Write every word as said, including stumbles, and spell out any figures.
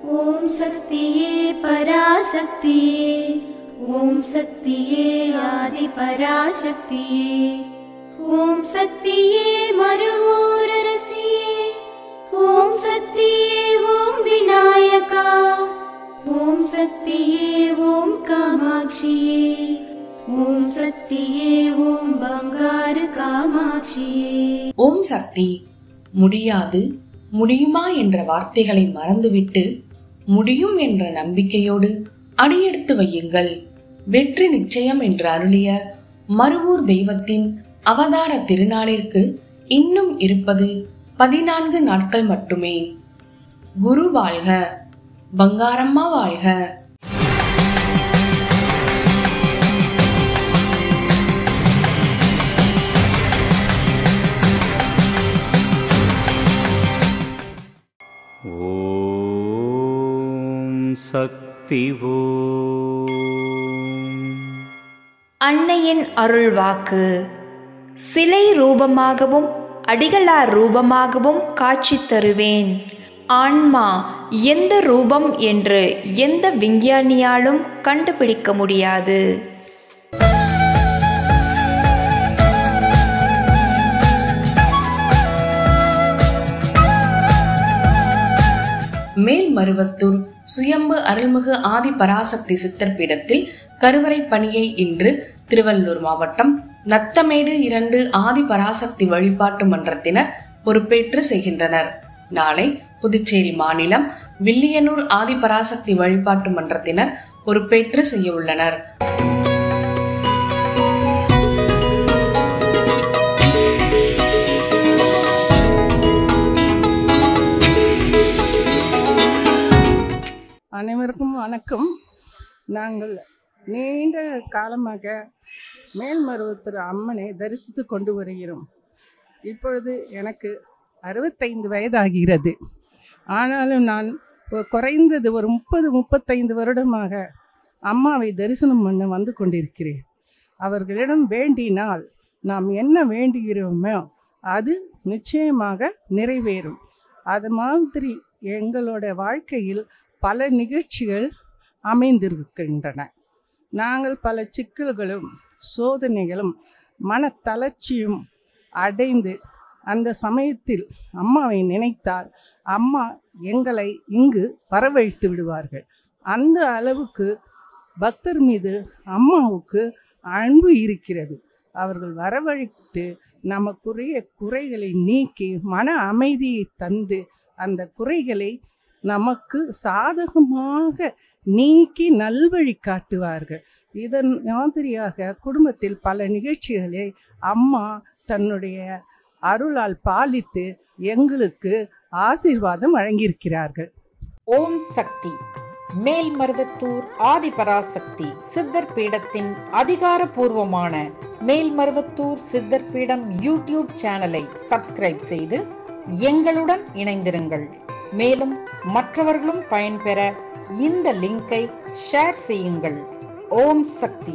ஓம் சக்தியே பராசக்தியே, ஓம் சக்தியே ஆதி பராசக்தியே, ஓம் சக்தியே மறுவூரரசியே, ஓம் சக்தியே ஓம் விநாயகா, ஓம் சக்தியே ஓம் காமாட்சியே, ஓம் சக்தியே ஓம் பங்காரு காமாட்சியே. ஓம் சக்தி. முடியாது முடியுமா என்ற வார்த்தைகளை மறந்துவிட்டு முடியும் என்ற நம்பிக்கையோடு அடியெடுத்து வையுங்கள். வெற்றி நிச்சயம் என்று அருளிய மருவூர் தெய்வத்தின் அவதார திருநாளிற்கு இன்னும் இருப்பது பதினான்கு நாட்கள் மட்டுமே. குரு வாழ்க, பங்காரம்மா வாழ்க. சக்தி. அன்னையின் அருள்வாக்கு. சிலை ரூபமாகவும் அடிகளார் ரூபமாகவும் காட்சி தருவேன். ஆன்மா எந்த ரூபம் என்று எந்த விஞ்ஞானியாலும் கண்டுபிடிக்க முடியாது. மேல்மருவத்தூர் சுயம்பு அருள்மிகு ஆதி பராசக்தி சித்தர் பீடத்தில் கருவறை பணியை இன்று திருவள்ளூர் மாவட்டம் நத்தமேடு இரண்டு ஆதி பராசக்தி வழிபாட்டு மன்றத்தினர் பொறுப்பேற்று செய்கின்றனர். நாளை புதுச்சேரி மாநிலம் வில்லியனூர் ஆதி பராசக்தி வழிபாட்டு மன்றத்தினர் பொறுப்பேற்று செய்ய உள்ளனர். அனைவருக்கும் வணக்கம். நாங்கள் நீண்ட காலமாக மேல்மருவத்தூர் அம்மனை தரிசித்து கொண்டு வருகிறோம். இப்பொழுது எனக்கு அறுபத்தைந்து வயதாகிறது. ஆனாலும் நான் குறைந்தது ஒரு முப்பது முப்பத்தைந்து வருடமாக அம்மாவை தரிசனம் பண்ண வந்து கொண்டிருக்கிறேன். அவர்களிடம் வேண்டினால் நாம் என்ன வேண்டுகிறோமோ அது நிச்சயமாக நிறைவேறும். அது மாதிரி எங்களோட வாழ்க்கையில் பல நிகழ்ச்சிகள் அமைந்திருக்கின்றன. நாங்கள் பல சிக்கல்களும் சோதனைகளும் மனத்தளர்ச்சியும் அடைந்து அந்த சமயத்தில் அம்மாவை நினைத்தால் அம்மா எங்களை இங்கு வரவழைத்து விடுவார்கள். அந்த அளவுக்கு பக்தர் மீது அம்மாவுக்கு அன்பு இருக்கிறது. அவர்கள் வரவழைத்து நமக்குரிய குறைகளை நீக்கி மன அமைதியை தந்து அந்த குறைகளை நமக்கு சாதகமாக நீக்கி நல்வழி காட்டுவார்கள். இதன் மாதிரியாக குடும்பத்தில் பல நிகழ்ச்சிகளை அம்மா தன்னுடைய அருளால் பாலித்து எங்களுக்கு ஆசீர்வாதம் வழங்கியிருக்கிறார்கள். ஓம் சக்தி. மேல்மருவத்தூர் ஆதிபராசக்தி சித்தர் பீடத்தின் அதிகாரப்பூர்வமான மேல்மருவத்தூர் சித்தர் பீடம் யூடியூப் சேனலை சப்ஸ்கிரைப் செய்து எங்களுடன் இணைந்திருங்கள். மேலும் மற்றவர்களும் பயன்பெற இந்த லிங்கை ஷேர் செய்யுங்கள். ஓம் சக்தி.